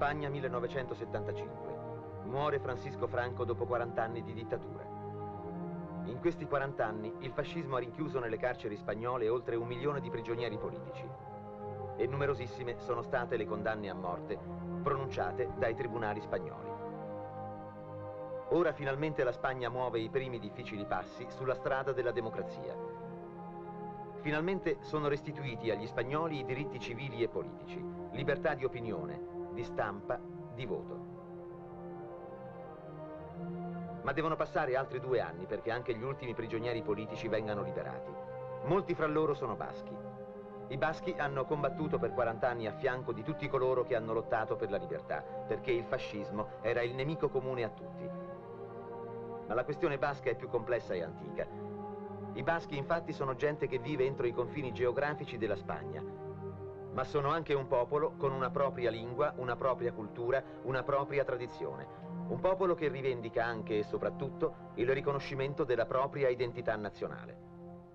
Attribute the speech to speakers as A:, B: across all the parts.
A: Spagna 1975. Muore Francisco Franco dopo 40 anni di dittatura. In questi 40 anni il fascismo ha rinchiuso nelle carceri spagnole oltre 1 milione di prigionieri politici e numerosissime sono state le condanne a morte pronunciate dai tribunali spagnoli. Ora finalmente la Spagna muove i primi difficili passi sulla strada della democrazia. Finalmente sono restituiti agli spagnoli i diritti civili e politici, libertà di opinione, di stampa, di voto. Ma devono passare altri 2 anni perché anche gli ultimi prigionieri politici vengano liberati. Molti fra loro sono baschi. I baschi hanno combattuto per 40 anni a fianco di tutti coloro che hanno lottato per la libertà, perché il fascismo era il nemico comune a tutti. Ma la questione basca è più complessa e antica. I baschi infatti sono gente che vive entro i confini geografici della Spagna, ma sono anche un popolo con una propria lingua, una propria cultura, una propria tradizione. Un popolo che rivendica anche e soprattutto il riconoscimento della propria identità nazionale.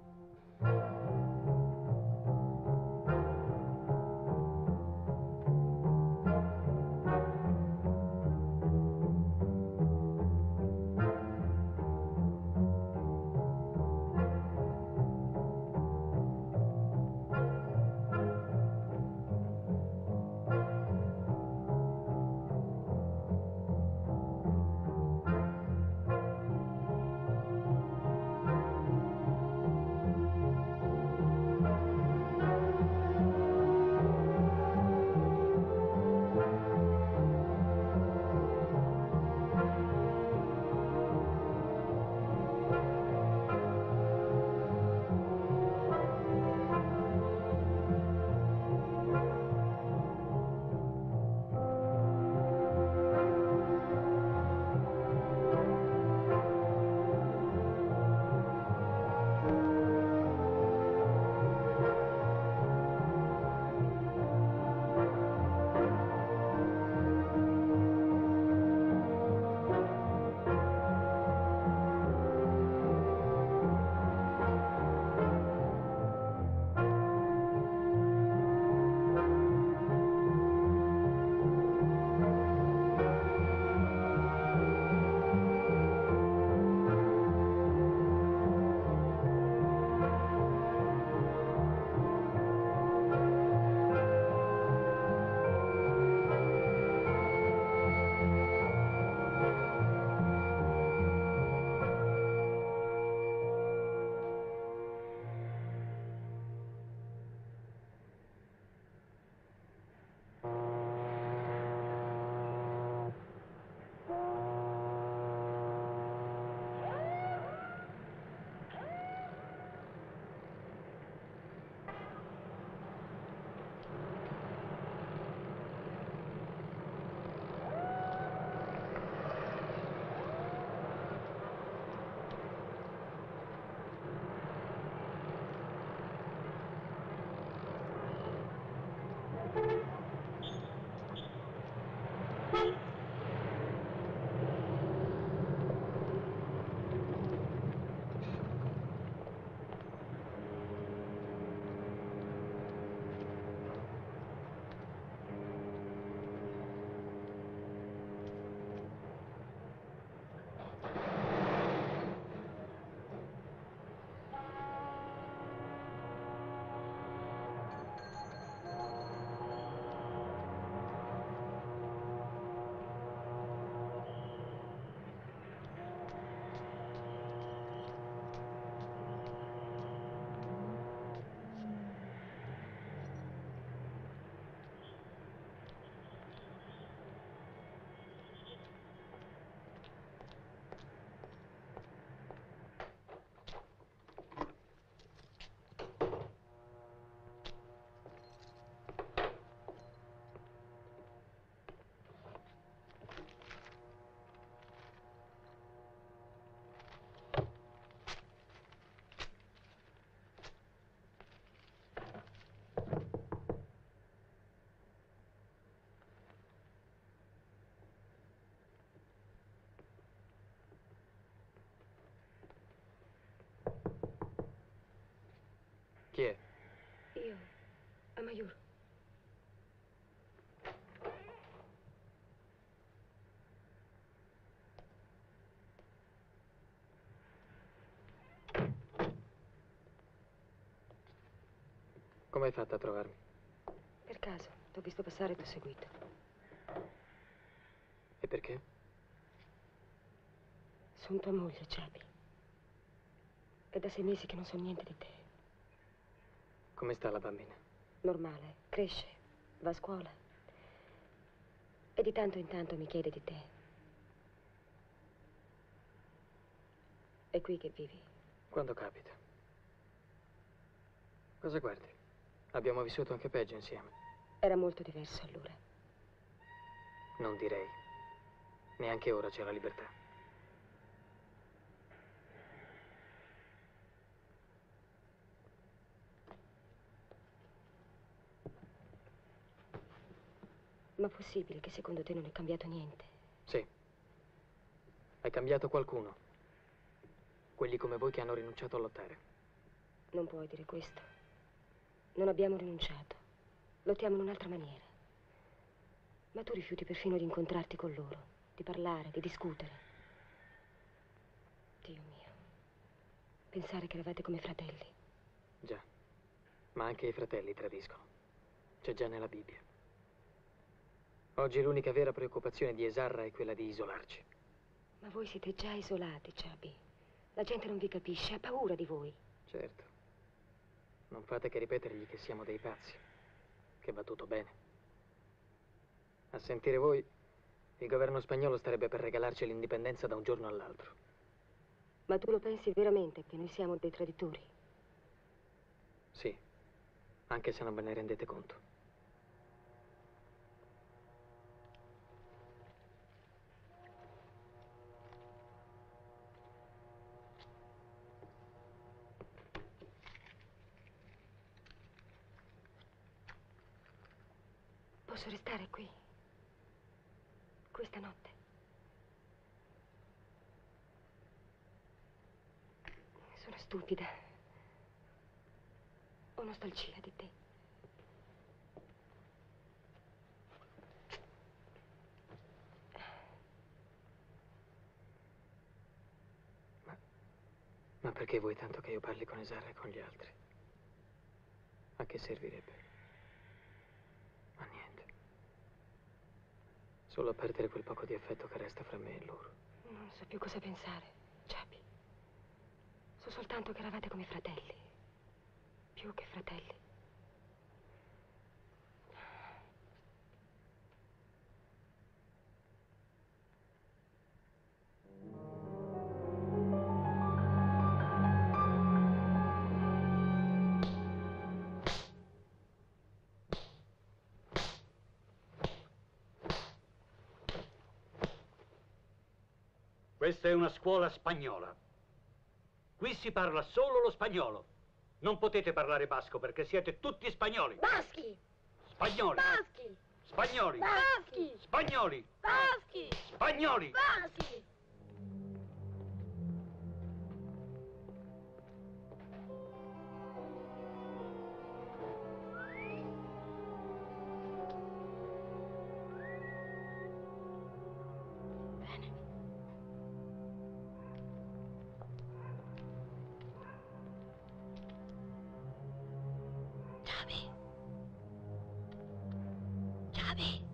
B: Chi è?
C: Io, Amaiur.
B: Come hai fatto a trovarmi?
C: Per caso, t'ho visto passare e t'ho seguito.
B: E perché?
C: Sono tua moglie, Chubby. È da 6 mesi che non so niente di te.
B: Come sta la bambina?
C: Normale, cresce, va a scuola. E di tanto in tanto mi chiede di te. È qui che vivi?
B: Quando capita. Cosa guardi? Abbiamo vissuto anche peggio insieme.
C: Era molto diverso allora.
B: Non direi. Neanche ora c'è la libertà.
C: Ma possibile che secondo te non è cambiato niente?
B: Sì. È cambiato qualcuno. Quelli come voi che hanno rinunciato a lottare.
C: Non puoi dire questo. Non abbiamo rinunciato. Lottiamo in un'altra maniera. Ma tu rifiuti perfino di incontrarti con loro, di parlare, di discutere. Dio mio. Pensare che eravate come fratelli.
B: Già. Ma anche i fratelli tradiscono. C'è già nella Bibbia. Oggi l'unica vera preoccupazione di Esarra è quella di isolarci.
C: Ma voi siete già isolati, Chubby. La gente non vi capisce, ha paura di voi.
B: Certo. Non fate che ripetergli che siamo dei pazzi. Che va tutto bene. A sentire voi, il governo spagnolo starebbe per regalarci l'indipendenza da un giorno all'altro.
C: Ma tu lo pensi veramente che noi siamo dei traditori?
B: Sì, anche se non ve ne rendete conto.
C: Posso restare qui? Questa notte? Sono stupida. Ho nostalgia di te.
B: Ma perché vuoi tanto che io parli con Esarra e con gli altri? A che servirebbe? A niente. Solo a perdere quel poco di affetto che resta fra me e loro.
C: Non so più cosa pensare, Chubby. So soltanto che eravate come fratelli. Più che fratelli.
D: Questa è una scuola spagnola. Qui si parla solo lo spagnolo. Non potete parlare basco perché siete tutti spagnoli.
E: Baschi!
D: Spagnoli.
E: Baschi!
D: Spagnoli.
E: Baschi!
D: Spagnoli.
E: Baschi!
D: Spagnoli.
E: Baschi!
C: Bene. Chubby. Chubby.